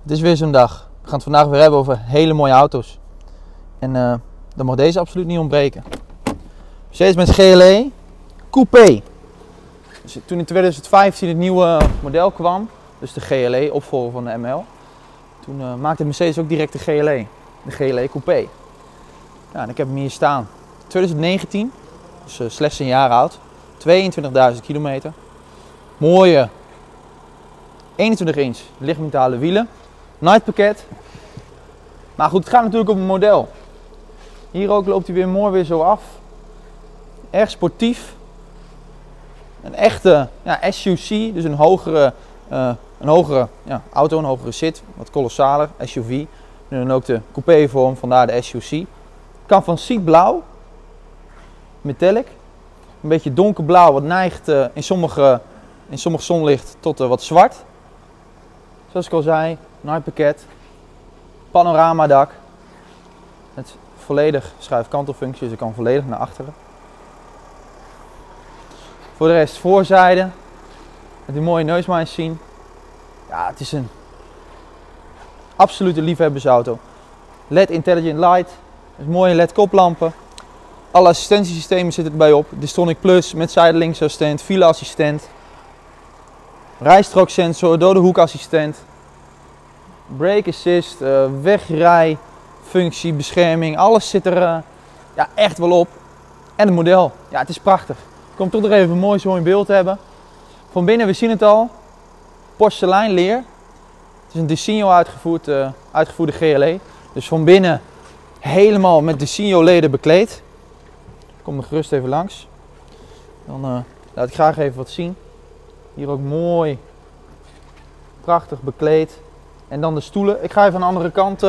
Het is weer zo'n dag. We gaan het vandaag weer hebben over hele mooie auto's. En dan mag deze absoluut niet ontbreken. Mercedes-Benz GLE Coupé. Dus toen in 2015 het nieuwe model kwam, dus de GLE, opvolger van de ML, toen maakte Mercedes ook direct de GLE Coupé. Ja, en ik heb hem hier staan. 2019, dus slechts een jaar oud. 22.000 kilometer. Mooie 21 inch lichtmetalen wielen. Nightpakket. Maar goed, het gaat natuurlijk om een model. Hier ook loopt hij weer mooi weer zo af. Erg sportief. Een echte SUV, dus een hogere auto, een hogere zit, wat kolossaler, SUV. Nu dan ook de coupé vorm, vandaar de SUV. Kan van cietblauw, metallic, een beetje donkerblauw, wat neigt in sommige zonlicht tot wat zwart. Zoals ik al zei, nightpakket, panoramadak, met volledig schuifkantelfunctie, dus ik kan volledig naar achteren. Voor de rest voorzijde, met die mooie neusmijns zien. Ja, het is een absolute liefhebbersauto. LED Intelligent Light, dus mooie LED koplampen. Alle assistentiesystemen zitten erbij op. Distronic Plus met zijdelingsassistent, wielassistent, rijstrooksensor, dode hoekassistent, brake assist, wegrijfunctie, bescherming, alles zit er echt wel op. En het model, ja, het is prachtig. Ik kom toch nog even mooi zo in beeld hebben. Van binnen, we zien het al, porselein leer. Het is een Designo uitgevoerde GLE. Dus van binnen helemaal met Designo leden bekleed. Ik kom er gerust even langs. Dan laat ik graag even wat zien. Hier ook mooi, prachtig bekleed. En dan de stoelen. Ik ga even aan de andere kant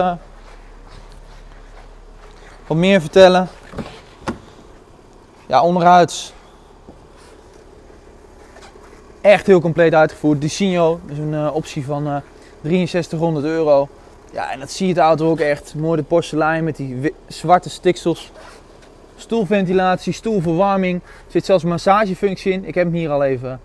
wat meer vertellen. Ja, onderuit. Echt heel compleet uitgevoerd. Designo, dus een optie van 6300 euro. Ja, en dat zie je de auto ook echt. Mooi de porselein met die zwarte stiksels. Stoelventilatie, stoelverwarming. Er zit zelfs een massagefunctie in. Ik heb hem hier al even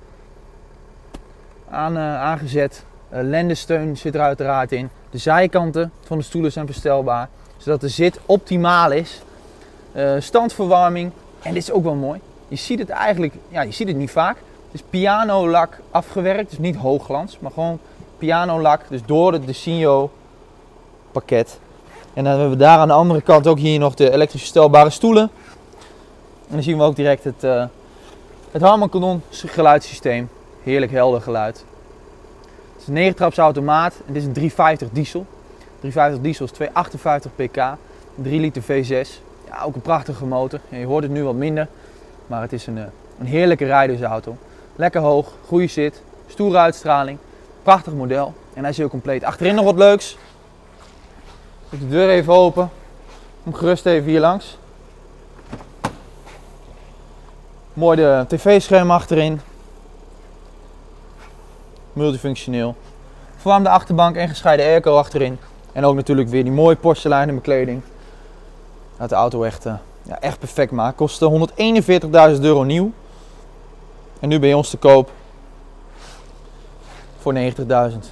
aangezet. Lendensteun zit er uiteraard in. De zijkanten van de stoelen zijn verstelbaar, zodat de zit optimaal is. Standverwarming. En dit is ook wel mooi. Je ziet het eigenlijk, je ziet het niet vaak. Het is pianolak afgewerkt, dus niet hoogglans, maar gewoon pianolak. Dus door het Designo pakket. En dan hebben we daar aan de andere kant ook hier nog de elektrisch verstelbare stoelen. En dan zien we ook direct het Harman Kardon geluidssysteem. Heerlijk helder geluid. Het is een 9-traps automaat en dit is een 350 diesel. 350 diesel is 258 pk, 3 liter V6. Ja, ook een prachtige motor. Ja, je hoort het nu wat minder, maar het is een heerlijke rijdersauto. Lekker hoog, goede zit, stoere uitstraling, prachtig model. En hij is heel compleet. Achterin nog wat leuks. Ik doe de deur even open. Kom gerust even hier langs. Mooi de tv-scherm achterin. Multifunctioneel. Verwarmde achterbank en gescheiden airco achterin. En ook natuurlijk weer die mooie porseleinen bekleding. Dat de auto echt perfect maakt. Kost 141.000 euro nieuw. En nu bij ons te koop voor 90.000. 89.850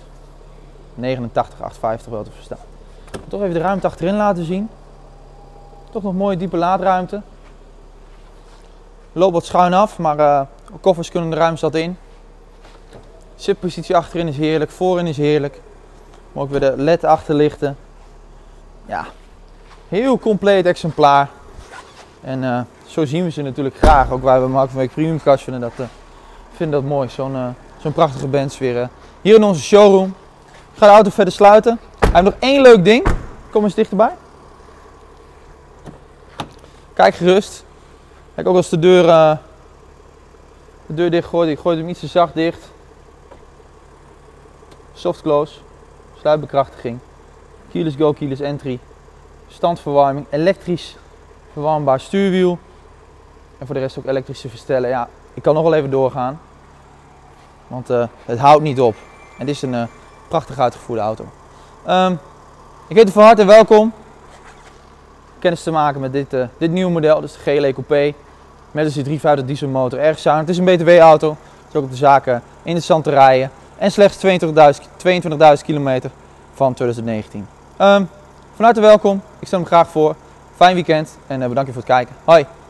wel te verstaan. Ik wil toch even de ruimte achterin laten zien. Toch nog mooie diepe laadruimte. Loopt wat schuin af, maar koffers kunnen er ruim zat in. Zitpositie achterin is heerlijk, voorin is heerlijk. Maar ook weer de LED achterlichten. Ja, heel compleet exemplaar. En zo zien we ze natuurlijk graag. Ook wij bij Mark van Week Premium Cars vinden dat mooi. Zo'n prachtige Benz weer hier in onze showroom. Ik ga de auto verder sluiten. Hij heeft nog één leuk ding. Kom eens dichterbij. Kijk gerust. Kijk, ook als de deur dicht gooit. Ik gooi hem iets te zacht dicht. Soft close. Sluitbekrachtiging. Keyless go, keyless entry. Standverwarming. Elektrisch verwarmbaar stuurwiel. En voor de rest ook elektrische verstellen. Ja, ik kan nog wel even doorgaan. Want het houdt niet op. En dit is een prachtig uitgevoerde auto. Ik heet u van harte welkom. Kennis te maken met dit nieuwe model. Dus de GLE Coupé. Met dus die 350 dieselmotor. Erg zuinig. Het is een BTW auto. Het is ook op de zaken interessant te rijden. En slechts 22.000 kilometer. van 2019. Van harte welkom, ik stel hem graag voor. Fijn weekend en bedankt voor het kijken. Hoi!